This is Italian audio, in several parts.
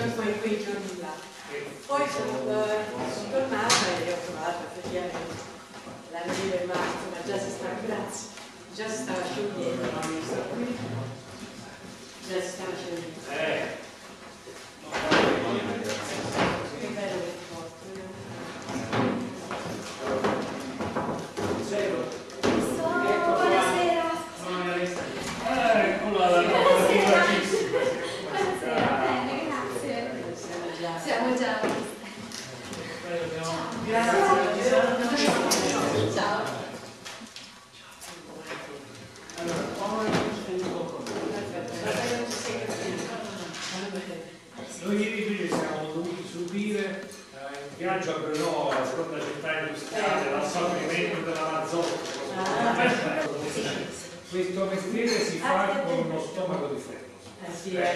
quei giorni là. Poi sono tornata e ho trovato effettivamente la neve, ma insomma già si stava, grazie, già si stava sciogliendo. Già si stava sciogliendo. Che bello che porto. Buonasera. Siamo già. Grazie. Ciao. Noi ieri qui siamo dovuti subire in viaggio a Grenoble, la seconda città industriale, l'assorbimento della Mazzocca. Questo mestiere si fa con uno stomaco di ferro. Sì, io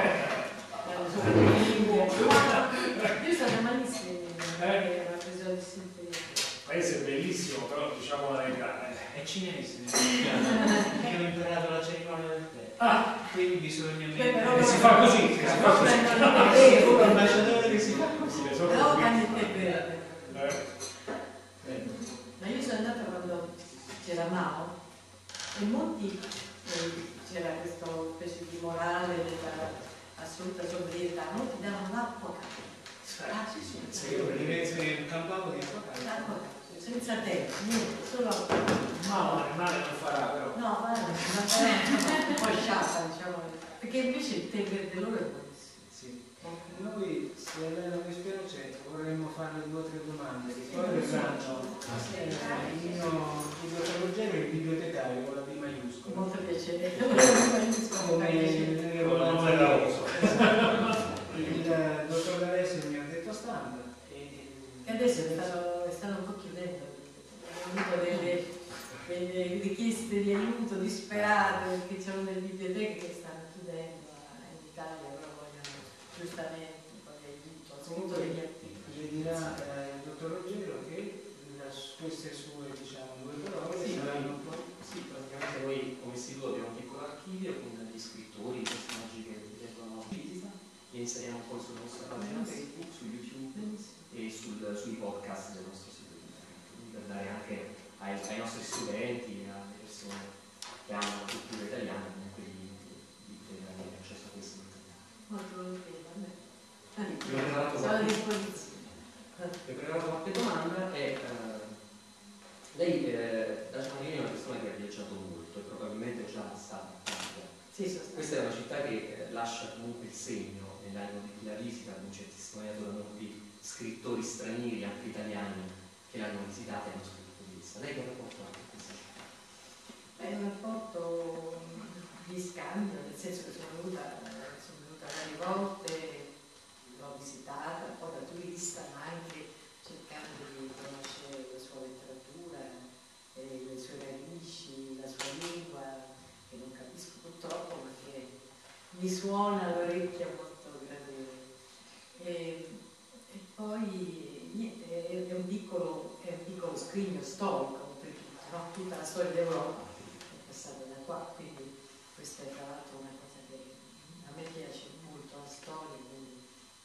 sono malissimo una presa di sintonia. Il paese è bellissimo, però diciamo la verità. È cinese, io ho imparato la cerimonia del tè. Quindi bisogna mettere. E si fa così, si fa così. L'ambasciatore che si fa così. Però cambia il verde. Ma io sono andata quando c'era Mao e molti c'era questa specie di morale della assoluta sobrietà, molti davano l'acqua calda. Sì, io praticamente un campavo di acqua calda. L'acqua calda, senza tè, niente, solo acqua calda. No, il male non farà però. No, ma un po' sciata, diciamo, perché invece il tè verde loro è buonissimo. Sì. Noi, se lei non mi spiace, vorremmo farle 2 o 3 domande. Poi verranno il dottor Ruggero, il bibliotecario con la B maiuscola. Molto piacere. Come il dottor D'Alessio mi ha detto standard. E adesso stanno un po' chiudendo, hanno avuto delle richieste di aiuto disperate perché c'erano delle biblioteche che stanno chiudendo in Italia, però vogliono giustamente un po' di aiuto, soprattutto degli articoli. Le dirà il dottor Ruggero che queste sue, diciamo, 2 parole saranno un po'. Sì, praticamente noi come istituto abbiamo un piccolo archivio con degli scrittori, personaggi che leggono critica, li inseriamo poi sulla nostra pagina Facebook, su YouTube e sui podcast del nostro sito internet, quindi per dare anche ai nostri studenti, alle persone che hanno la cultura italiana, comunque di avere accesso a questo materiale. Molto volentieri, a me. Sono a disposizione. Ho preparato qualche domanda e lei da Ciampino è una persona che ha viaggiato molto e probabilmente già stata a Puglia. Sì, questa è una città che lascia comunque il segno nell'animo di chi la visita, abbiamo testimoniato da molti scrittori stranieri, anche italiani, che l'hanno visitata e hanno scritto di essa. Lei che rapporto ha con questa città? È un rapporto di scambio, nel senso che sono venuta varie volte, l'ho visitata un po' da turista, ma anche cercando di conoscere la sua letteratura, le sue radici, la sua lingua, che non capisco purtroppo, ma che mi suona all'orecchio molto gradevole. E poi niente, è un piccolo scrigno storico, perché no, tutta la storia d'Europa è passata da qua, quindi questa è tra l'altro una cosa che a me piace molto, la storia, quindi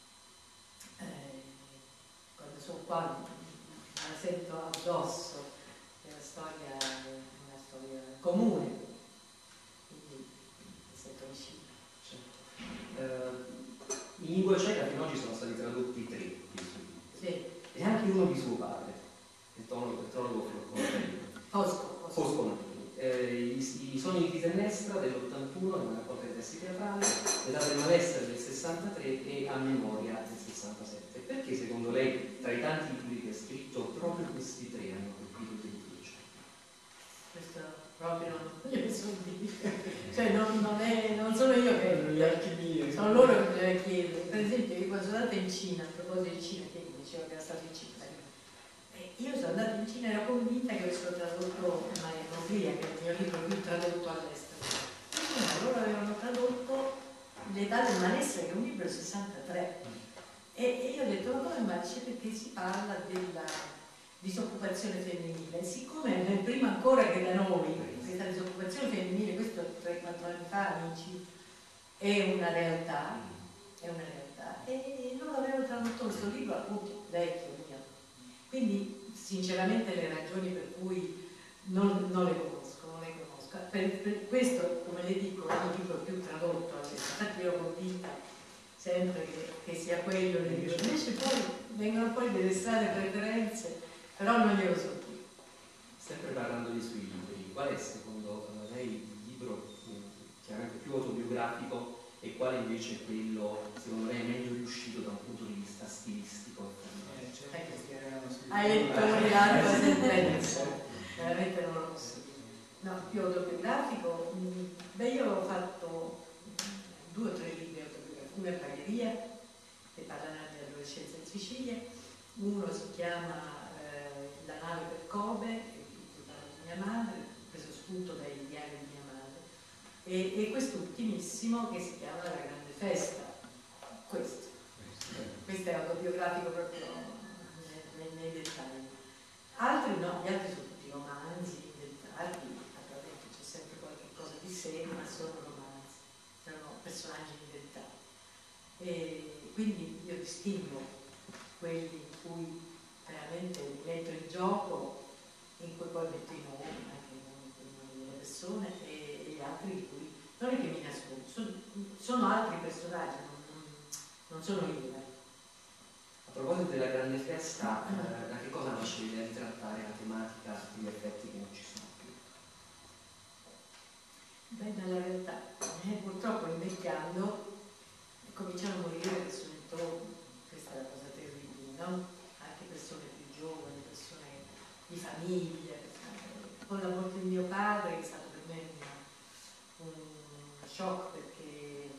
quando sono qua me la sento addosso, è una storia comune, quindi mi sento vicino. In lingua ceca fino ad oggi sono stati tradotti 3 di suoi libri. Sì. E anche uno di suo padre, il teologo Fosco. I sogni di Clitemnestra dell'81, una raccolta di testi teatrali, l'età del maestro del 63 e a memoria del 67. Perché secondo lei, tra i tanti libri che ha scritto, proprio questi 3 hanno colpito il editrice? Questo proprio non gliene sono dire. Cioè non sono io che sono loro che bisogna chiedere. Per esempio io quando sono andata in Cina, a proposito di Cina, che diceva che era stato in Cina, io sono andata in Cina e ero convinta che avessero tradotto Maria Noglia, che è il mio libro più tradotto all'estero. No, loro avevano tradotto L'età del maestro, che è un libro del 63. E io ho detto, ma come mai? Perché si parla della disoccupazione femminile. Siccome prima ancora che da noi, questa disoccupazione femminile, questo 3-4 anni fa, amici, è una realtà, e tutto questo libro appunto vecchio mio. Quindi sinceramente le ragioni per cui non le conosco. Per questo, come le dico, è il libro più tradotto adesso. Infatti io ero convinta sempre che sia quello il libro. Invece poi vengono poi delle strane preferenze, però non glielo so più. Sempre parlando dei suoi libri, qual è secondo lei il libro chiaramente più autobiografico e quale invece è quello secondo lei meglio riuscito da un punto di vista stilistico? Hai lettori l'altra sentenza, veramente non lo posso dire. No, più autobiografico, beh, io ho fatto 2 o 3 libri autobiografici, uno è Pagheria, che parla della mia adolescenza in Sicilia, uno si chiama La nave per Kobe, che parla di mia madre, preso spunto dai diari di mia madre, e quest'ultimissimo che si chiama La grande festa. Questo è autobiografico proprio nei dettagli. Altri no, gli altri sono tutti romanzi inventati, naturalmente c'è sempre qualche cosa di sé, ma sono romanzi, sono personaggi inventati. E quindi io distingo quelli in cui veramente mi metto in gioco, in cui poi metto i nomi, anche i nomi delle persone, e gli altri in cui non è che mi nascondo, sono altri personaggi, non sono io. A proposito della grande festa, da che cosa nasce l'idea di trattare la tematica degli affetti che non ci sono più? Beh, nella realtà, purtroppo invecchiando cominciano a morire persone intorno, questa è la cosa terribile, no? Anche persone più giovani, persone di famiglia. Con la morte di mio padre, che è stato per me un shock perché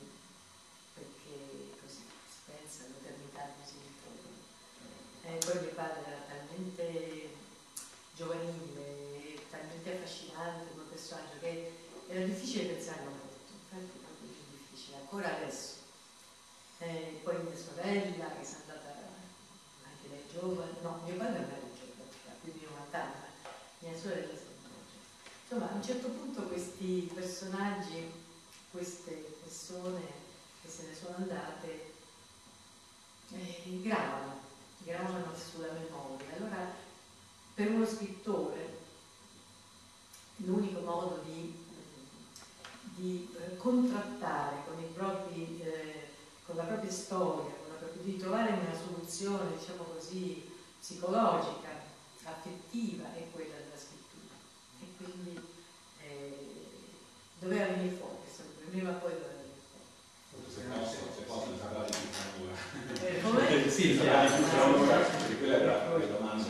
così si pensa all'eternità così intorno. Poi mio padre era talmente giovanile, talmente affascinante come personaggio che era difficile pensare alla morte, infatti è proprio più difficile, ancora adesso. Poi mia sorella che è andata anche lei giovane, no, mio padre non era giovane, ha più di 90 anni, ma mia sorella è stata giovane. Insomma, a un certo punto questi personaggi, queste persone che se ne sono andate, gravano sulla memoria. Allora, per uno scrittore, l'unico modo di contrattare con con la propria storia, di trovare una soluzione, diciamo così, psicologica, affettiva, è quella della scrittura. E quindi doveva venire fuori, prima o poi doveva venire fuori. Se posso parlare di più Come? Sì, perché quella era la domanda.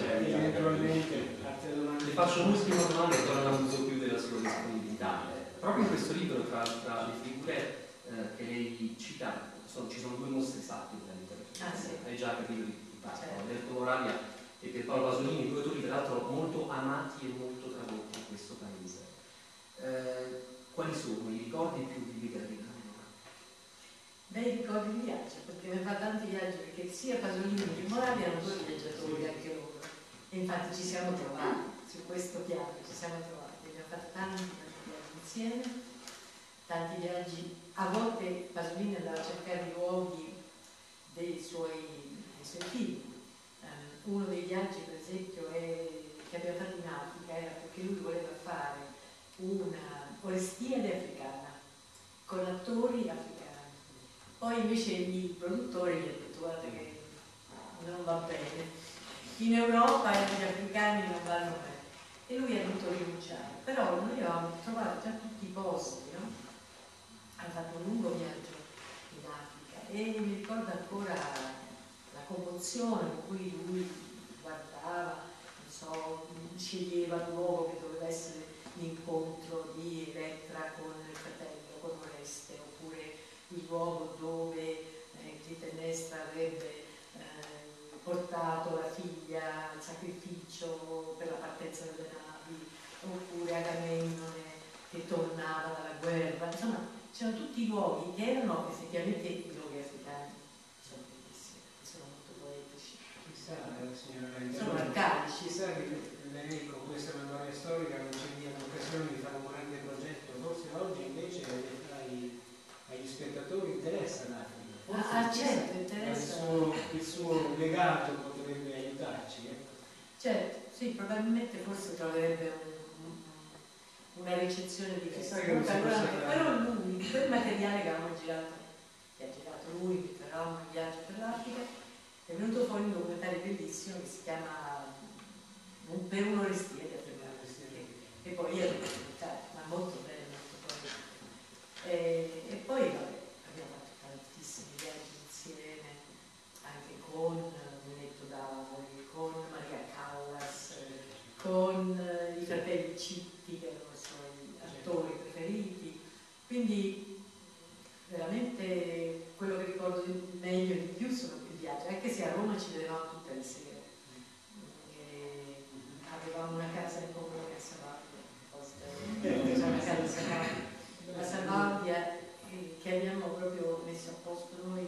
Le faccio un'ultima domanda e poi non abuso più della sua disponibilità. Proprio in questo libro, tra le figure che lei cita, ci sono 2 mostri sacri della letteratura. Sì. Hai già capito di parlo. Alberto Moravia e Pierpaolo Pasolini, 2 autori peraltro molto amati e molto tradotti in questo paese. Quali sono i ricordi più vivi della vita? Beh, i ricordi di viaggio, perché ne fa tanti viaggi, perché sia Pasolini che Moravia erano 2 viaggiatori anche loro. E infatti ci siamo trovati, su questo piano ci siamo trovati, abbiamo fatto tanti viaggi insieme, tanti viaggi, a volte Pasolini andava a cercare i luoghi dei suoi figli. Uno dei viaggi per esempio che abbiamo fatto in Africa era perché lui voleva fare una Orestiade africana con attori africani. Poi invece i produttori gli hanno detto guarda che non va bene, in Europa gli africani non vanno bene e lui ha dovuto rinunciare, però noi avevamo trovato già tutti i posti, no? Ha fatto un lungo viaggio in Africa e mi ricordo ancora la commozione con cui lui guardava, non so, sceglieva il luogo che doveva essere l'incontro di Elettra con il fratello, con Oreste, oppure il luogo dove Clitemnestra avrebbe portato la figlia al sacrificio per la partenza delle navi, oppure Agamennone che tornava dalla guerra. Insomma, c'erano tutti i luoghi che erano effettivamente i luoghi africani, sono bellissimi, sono molto poetici. Chissà, signora Lenta, sono arcadici. Chissà che lei con questa memoria storica non ci dia l'occasione di fare un grande progetto, forse oggi invece agli spettatori interessa l'Africa. Certo, interessa. il suo legato potrebbe aiutarci. Certo, sì, probabilmente forse troverebbe una ricezione diversa. Però lui, quel materiale che avevamo girato, che ha girato lui, mentre eravamo in viaggio per l'Africa, è venuto fuori un documentario bellissimo che si chiama Per un orestiere, e poi è un documentario, ma molto bello, molto bello. E poi vabbè, abbiamo fatto tantissimi viaggi insieme, anche con Nenetto Davoli, con Maria Callas, con i fratelli Citti, che erano i suoi attori preferiti. Quindi veramente quello che ricordo meglio e di più sono i viaggi, anche se a Roma ci vedevamo tutte le sere. Avevamo una casa in comune a Savaglia, una casa a Savaglia, a Savaglia che abbiamo proprio messo a posto noi.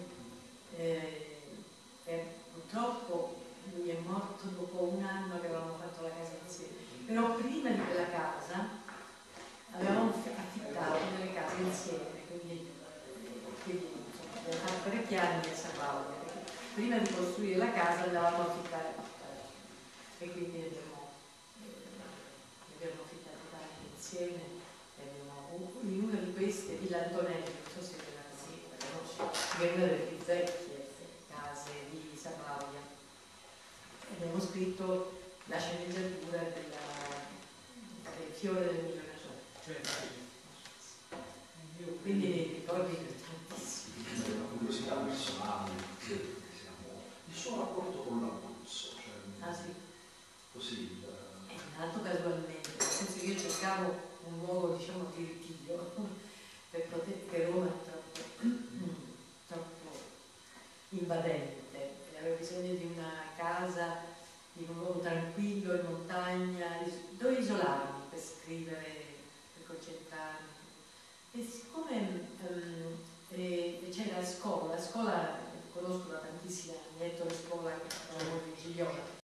Purtroppo lui è morto dopo un anno che avevamo fatto la casa insieme, però prima di quella casa avevamo affittato delle case insieme, quindi insomma, abbiamo fatto parecchi anni a Savaglia, perché prima di costruire la casa andavamo a affittare e quindi ne abbiamo affittato tanti insieme. In una di queste, Villa Antonelli, non so se la conosci, che è una delle più vecchie case di Savaglia. Abbiamo scritto la sceneggiatura del Fiore del Millenario. Quindi nei ricordi tantissimi. Una curiosità personale, il suo rapporto con l'Abruzzo, cioè, sì. Così. È nato casualmente, nel senso che io cercavo un luogo, diciamo, di ritiro, perché Roma è troppo invadente, e avevo bisogno di una casa, di un luogo tranquillo, in montagna, dove isolarmi per scrivere, per concentrarmi. E siccome c'era la scuola conosco da tantissimi anni, Ettore Scola, che è di Gigliola,